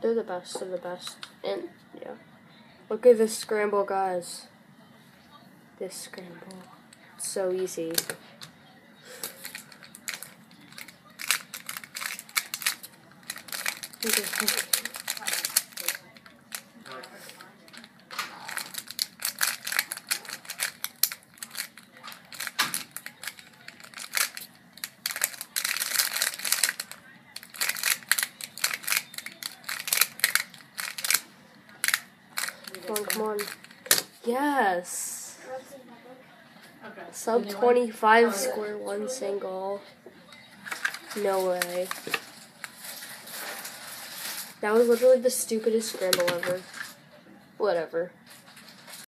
they're the best of the best. And, yeah. Look at this scramble, guys. This scramble. It's so easy. Come on. Yes. Sub 25 Square-1 single. No way. That was literally the stupidest scramble ever. Whatever.